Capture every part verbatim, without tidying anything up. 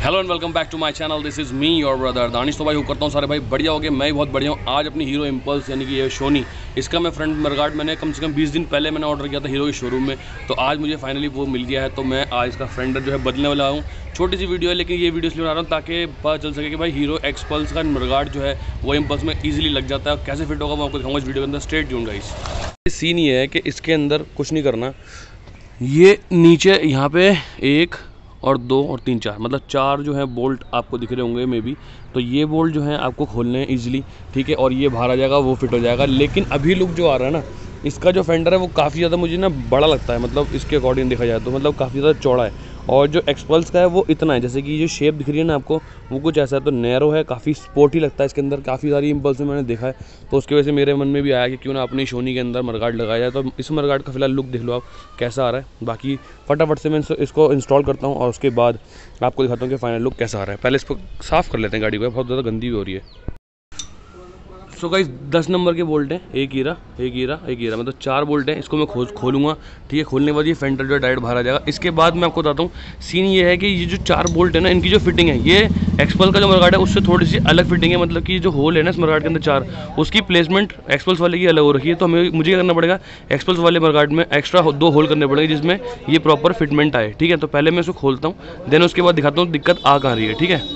Hello and welcome back to my channel. This is me your brother Danish. तो भाई hope करता हूँ सारे भाई बढ़िया हो गए, मैं भी बहुत बढ़िया हूँ। आज अपनी हीरो इम्पल्स यानी कि ये शोनी, इसका मैं फ्रंट मडगार्ड मैंने कम से कम बीस दिन पहले मैंने ऑर्डर किया था हीरो के शोरूम में। तो आज मुझे फाइनली वो मिल गया है। तो मैं आज इसका फ्रंट जो है बदलने वाला हूँ। छोटी सी वीडियो है लेकिन ये वीडियो इसलिए बना रहा हूँ ताकि पता चल सके कि भाई हीरो एक्स पल्स का मडगार्ड जो है वो इम्पल्स में ईजिली लग जाता है। कैसे फिट होगा वो आपको दिखाऊंगा इस वीडियो के अंदर। Straight tune guys. सीन ये है कि इसके अंदर कुछ नहीं करना, ये नीचे यहाँ पे एक और दो और तीन चार मतलब चार जो है बोल्ट आपको दिख रहे होंगे मे बी। तो ये बोल्ट जो है आपको खोलने हैं ईजिली, ठीक है। और ये बाहर आ जाएगा, वो फिट हो जाएगा। लेकिन अभी लुक जो आ रहा है ना, इसका जो फेंडर है वो काफ़ी ज़्यादा मुझे ना बड़ा लगता है। मतलब इसके अकॉर्डिंग देखा जाए तो मतलब काफ़ी ज़्यादा चौड़ा है। और जो एक्सपल्स का है वो इतना है, जैसे कि जो शेप दिख रही है ना आपको, वो कुछ ऐसा है। तो नैरो है, काफ़ी स्पोर्टी लगता है। इसके अंदर काफ़ी सारी इम्पल्स में मैंने देखा है, तो उसकी वजह से मेरे मन में भी आया कि क्यों ना अपनी शोनी के अंदर मडगार्ड लगाया जाए। तो इस मडगार्ड का फिलहाल लुक देख लो आप कैसा आ रहा है। बाकी फटाफट से मैं इसको इंस्टॉल करता हूँ और उसके बाद आपको दिखाता हूँ कि फाइनल लुक कैसा आ रहा है। पहले इसको साफ़ कर लेते हैं गाड़ी को, बहुत ज़्यादा गंदी भी हो रही है। सो गाइस दस नंबर के बोल्ट हैं, एक हीरा एक हीरा एक हीरा मतलब चार बोल्ट हैं। इसको मैं खोल खोलूँगा, ठीक है। खोलने के बाद ये फेंडर जो है डायरेक्ट बाहर आ जाएगा। इसके बाद मैं आपको बताता हूँ सीन ये है कि ये जो चार बोल्ट है ना, इनकी जो फिटिंग है, ये एक्सपल्स का जो मडगार्ड है उससे थोड़ी सी अलग फिटिंग है। मतलब कि जो होल है ना इस मडगार्ड के अंदर चार, उसकी प्लेसमेंट एक्सपल्स वाले की अलग हो रखी है। तो हमें मुझे क्या करना पड़ेगा, एक्सपल्स वाले मडगार्ड में एक्स्ट्रा दो होल करने पड़ेंगे जिसमें ये प्रॉपर फिटमेंट आए, ठीक है। तो पहले मैं इसको खोलता हूँ, देन उसके बाद दिखाता हूँ दिक्कत आ कहाँ रही है, ठीक है।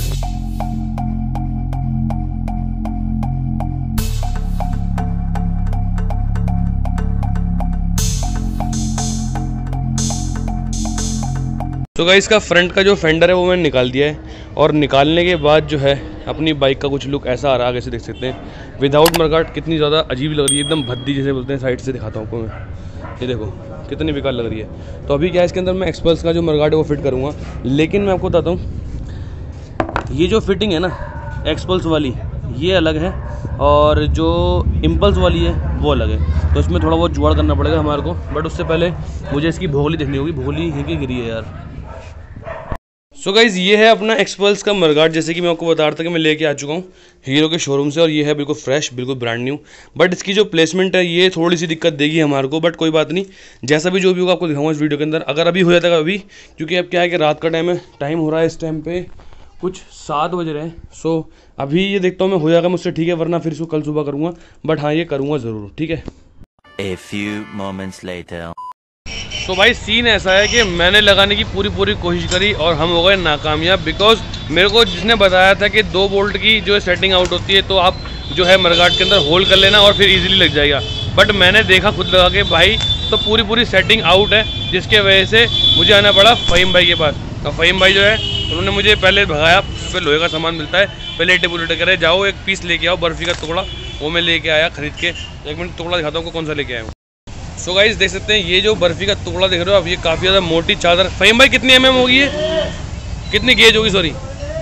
तो गाइस इसका फ्रंट का जो फेंडर है वो मैंने निकाल दिया है। और निकालने के बाद जो है अपनी बाइक का कुछ लुक ऐसा आ रहा है, आगे से देख सकते हैं। विदाउट मडगार्ड कितनी ज़्यादा अजीब लग रही है, एकदम भद्दी जैसे बोलते हैं। साइड से दिखाता हूँ आपको मैं, ये देखो कितनी बेकार लग रही है। तो अभी क्या है, इसके अंदर मैं एक्सपल्स का जो मडगार्ड है वो फिट करूँगा। लेकिन मैं आपको बताता हूँ, ये जो फिटिंग है ना एक्सपल्स वाली, ये अलग है और जो इम्पल्स वाली है वो अलग है। तो इसमें थोड़ा बहुत जुगाड़ करना पड़ेगा हमारे को। बट उससे पहले मुझे इसकी भोगली देखनी होगी। भोगली है कि गिरी है यार। सो so गाइज़ ये है अपना एक्सपल्स का मडगार्ड, जैसे कि मैं आपको बता रहा था कि मैं लेके आ चुका हूँ हीरो के शोरूम से। और ये है बिल्कुल फ्रेश, बिल्कुल ब्रांड न्यू। बट इसकी जो प्लेसमेंट है ये थोड़ी सी दिक्कत देगी हमारे को। बट कोई बात नहीं, जैसा भी जो भी होगा आपको दिखाऊंगा इस वीडियो के अंदर। अगर अभी हो जाता है अभी, क्योंकि अब क्या है कि रात का टाइम है, टाइम हो रहा है इस टाइम पे कुछ सात बज रहे हैं। सो so, अभी ये देखता हूँ मैं हो जाएगा मुझसे, ठीक है। वरना फिर इसको कल सुबह करूँगा। बट हाँ ये करूँगा ज़रूर, ठीक है। A few moments later. तो भाई सीन ऐसा है कि मैंने लगाने की पूरी पूरी कोशिश करी और हम हो गए नाकामयाब। बिकॉज मेरे को जिसने बताया था कि दो बोल्ट की जो सेटिंग आउट होती है तो आप जो है मडगार्ड के अंदर होल कर लेना और फिर इजीली लग जाएगा। बट मैंने देखा खुद लगा के भाई तो पूरी पूरी सेटिंग आउट है, जिसके वजह से मुझे आना पड़ा फ़हीम भाई के पास। तो फ़हीम भाई जो है उन्होंने मुझे पहले भगाया, फिर लोहे का सामान मिलता है, पहले टेबल उल्टे करे जाओ एक पीस लेके आओ बर्फ़ी का टुकड़ा। वो मैं लेके आया खरीद के। एक मिनट टुकड़ा दिखाता हूँ कौन सा लेके आया हूँ। सो गाइस देख सकते हैं ये जो बर्फ़ी का टुकड़ा देख रहे हो आप, ये काफ़ी ज़्यादा मोटी चादर। फ़हीम भाई कितनी एम एम होगी ये, कितनी गेज होगी सॉरी,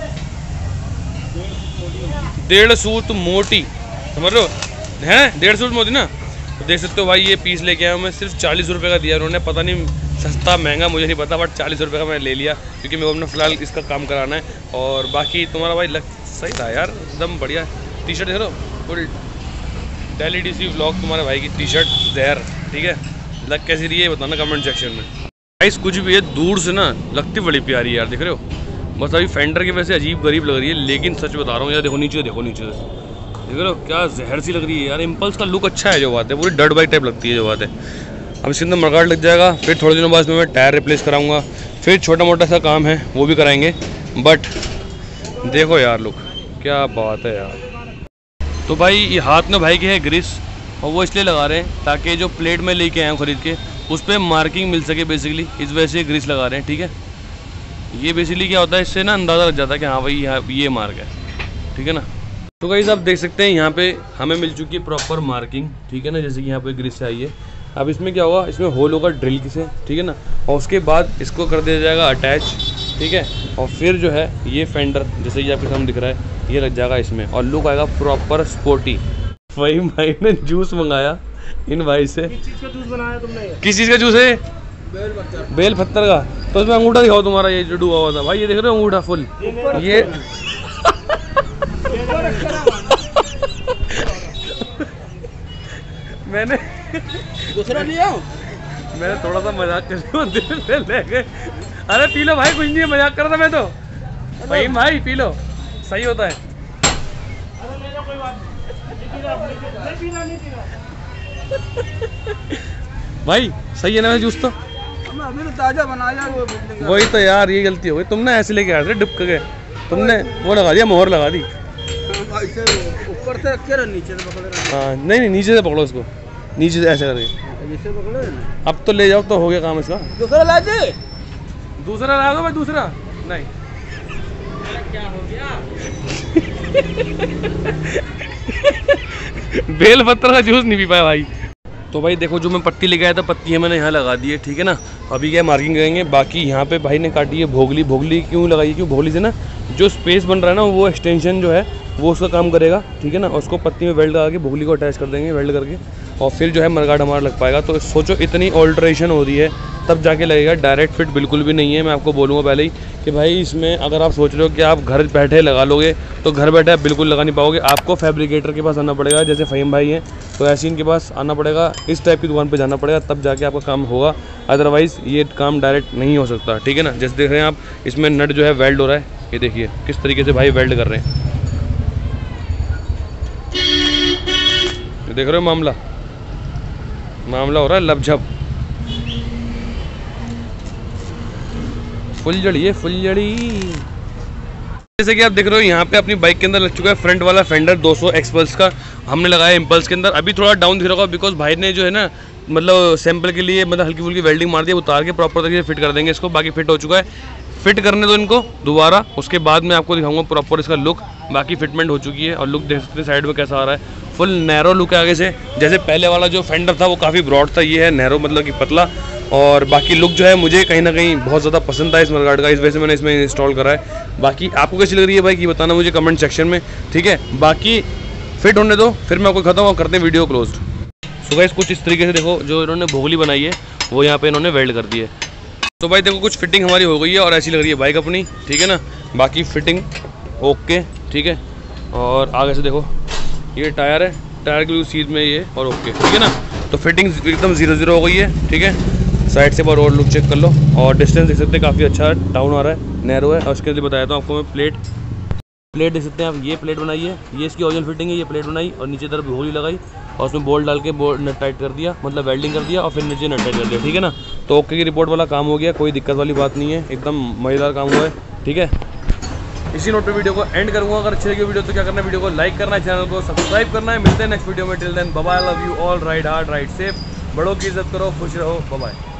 डेढ़ सूत मोटी, समझ लो है डेढ़ सूत मोटी ना। तो देख सकते हो भाई ये पीस लेके आया हूँ मैं, सिर्फ चालीस रुपये का दिया उन्होंने। पता नहीं सस्ता महंगा मुझे नहीं पता, बट चालीस रुपये का मैं ले लिया क्योंकि मेरे को अपना फ़िलहाल इसका काम कराना है। और बाकी तुम्हारा भाई लग सही था यार, एकदम बढ़िया टी शर्ट देख लो, full daily D C vlog तुम्हारे भाई की टी शर्ट जहर, ठीक है। लग कैसी रही है बताना कमेंट सेक्शन में। गाइस कुछ भी है दूर से ना लगती बड़ी प्यारी यार, देख रहे हो। बस अभी फेंडर की वैसे अजीब गरीब लग रही है, लेकिन सच बता रहा हूँ यार, देखो नीचे देखो नीचे से देख रहे हो क्या जहर सी लग रही है यार। इम्पल्स का लुक अच्छा है जो बात है, पूरी डर्ट बाइक टाइप लगती है जो बात है। अब इसके अंदर मडगार्ड लग जाएगा, फिर थोड़े दिनों बाद इसमें मैं टायर रिप्लेस कराऊंगा, फिर छोटा मोटा सा काम है वो भी कराएंगे। बट देखो यार लुक क्या बात है यार। तो भाई ये हाथ में भाई के है ग्रीस, और वो इसलिए लगा रहे हैं ताकि जो प्लेट में लेके आया हूँ खरीद के उस पर मार्किंग मिल सके बेसिकली, इस वजह से ग्रीस लगा रहे हैं, ठीक है। ये बेसिकली क्या होता है, इससे ना अंदाज़ा लग जाता है कि हाँ भाई यहाँ ये मार्क है, ठीक है ना। तो गाइस आप देख सकते हैं यहाँ पे हमें मिल चुकी है प्रॉपर मार्किंग, ठीक है ना। जैसे कि यहाँ पे ग्रीस से आई है। अब इसमें क्या होगा, इसमें होल होगा ड्रिल से, ठीक है ना। और उसके बाद इसको कर दिया जाएगा अटैच, ठीक है। और फिर जो है ये फेंडर जैसे कि आपके सामने दिख रहा है ये लग जाएगा इसमें, और लुक आएगा प्रॉपर स्पोर्टी। फ़हीम भाई ने जूस मंगाया इन भाई से। किस चीज़ का जूस बनाया तुमने? किस चीज़ का जूस है? बेल पत्थर। बेल पत्थर का। तो इसमें अंगूठा दिखाओ तुम्हारा, ये जो डूबा हुआ था भाई, ये देख रहे हो अंगूठा फुल ये मैंने दूसरा लिया, मैंने थोड़ा सा मजाक कर ले गए। अरे पी लो भाई, कुछ नहीं है, मजाक कर रहा था मैं तो। भाई भाई पी लो, सही होता है। भाई सही है ना जूस तो? अभी तो ताजा बनाया वो। वही तो यार, ये गलती हो गई, तुमने ऐसे लेके आए थे डिप के, तुमने वो लगा दिया, मोहर लगा दी। ऊपर से रख के नीचे से पकड़े। हाँ नहीं नहीं, नीचे से पकड़ो इसको, नीचे से ऐसे करके जैसे पकड़ो ना। अब तो ले जाओ, तो हो गया काम इसका। दूसरा ला दे, दूसरा ला दो भाई, दूसरा नहीं। क्या हो गया? बेल पत्तर का जूस नहीं पी पाया भाई। तो भाई देखो, जो मैं पट्टी लेके आया था, पत्ती है मैंने यहाँ लगा दी है, ठीक है ना। अभी क्या मार्किंग करेंगे। बाकी यहाँ पे भाई ने काटी है भोगली। भोगली क्यों लगाई है? क्यों भोगली से ना जो स्पेस बन रहा है ना, वो एक्सटेंशन जो है वो उसका काम करेगा, ठीक है ना। उसको पत्ती में वेल्ड लगा के भोगली को अटैच कर देंगे, वेल्ड करके, और फिर जो है मरगाड हमारा लग पाएगा। तो सोचो इतनी ऑल्ट्रेशन हो रही है तब जाके लगेगा। डायरेक्ट फिट बिल्कुल भी नहीं है। मैं आपको बोलूँगा पहले ही कि भाई इसमें अगर आप सोच रहे हो कि आप घर बैठे लगा लोगे, तो घर बैठे आप बिल्कुल लगा नहीं पाओगे। आपको फैब्रिकेटर के पास आना पड़ेगा, जैसे फ़हीम भाई हैं तो ऐसे इनके पास आना पड़ेगा, इस टाइप की दुकान पे जाना पड़ेगा, तब जाके आपका काम होगा। अदरवाइज़ ये काम डायरेक्ट नहीं हो सकता, ठीक है ना। जैसे देख रहे हैं आप, इसमें नट जो है वेल्ड हो रहा है, ये देखिए किस तरीके से भाई वेल्ड कर रहे हैं। ये देख रहे हो मामला मामला हो रहा है लपझप, फुलझड़ी है फुलझड़ी। जैसे कि आप देख रहे हो, यहाँ पे अपनी बाइक के अंदर लग चुका है फ्रंट वाला फेंडर दो सौ एक्सपल्स का, हमने लगाया इम्पल्स के अंदर। अभी थोड़ा डाउन दिख रहा होगा बिकॉज भाई ने जो है ना, मतलब सैंपल के लिए मतलब हल्की फुल्की वेल्डिंग मार दी, उतार के प्रॉपर तरीके से फिट कर देंगे इसको। बाकी फिट हो चुका है, फिट करने दो इनको दोबारा, उसके बाद मैं आपको दिखाऊंगा प्रॉपर इसका लुक। बाकी फिटमेंट हो चुकी है, और लुक देख सकते हैं साइड में कैसा आ रहा है। फुल नैरो लुक है आगे से, जैसे पहले वाला जो फेंडर था वो काफ़ी ब्रॉड था, ये है नैरो मतलब कि पतला। और बाकी लुक जो है मुझे कहीं ना कहीं बहुत ज़्यादा पसंद था इस मरगाड का, इस वजह से मैंने इसमें इंस्टॉल करा है। बाकी आपको कैसी लग रही है भाई, ये बताना मुझे कमेंट सेक्शन में, ठीक है। बाकी फिट होने दो, फिर मैं आपको खत्म और करते हैं वीडियो क्लोज। सो गाइस कुछ इस तरीके से देखो, जो इन्होंने भोगली बनाई है वो यहाँ पे इन्होंने वेल्ड कर दी है। तो भाई देखो, कुछ फिटिंग हमारी हो गई है और ऐसी लग रही है बाइक अपनी, ठीक है ना। बाकी फिटिंग ओके, ठीक है। और आगे से देखो, ये टायर है, टायर की सीट में ये और ओके, ठीक है ना। तो फिटिंग एकदम जीरो जीरो हो गई है, ठीक है। साइड से बार और लुक चेक कर लो, और डिस्टेंस देख सकते हैं काफ़ी अच्छा डाउन आ रहा है, नैरो है। और उसके लिए बताया था आपको मैं, प्लेट प्लेट देख सकते हैं आप, ये प्लेट बनाई है, ये इसकी ओरिजिनल फिटिंग है, ये प्लेट बनाई और नीचे तरफ भोगली लगाई और उसमें बोल्ट डाल के बोल्ट नट टाइट कर दिया, मतलब वेल्डिंग कर दिया और फिर नीचे नट टाइट कर दिया, ठीक है ना। तो ओके की रिपोर्ट वाला काम हो गया, कोई दिक्कत वाली बात नहीं है, एकदम मज़ेदार काम हुआ है, ठीक है। इसी नोट पे वीडियो को एंड करूँगा। अगर अच्छी लगी वीडियो तो क्या करना है, वीडियो को लाइक करना है, चैनल को सब्सक्राइब करना है। मिलते हैं नेक्स्ट वीडियो में, till then bye bye, love you all, ride hard ride safe, बड़ों की इज्जत करो, खुश रहो, बाय बाय।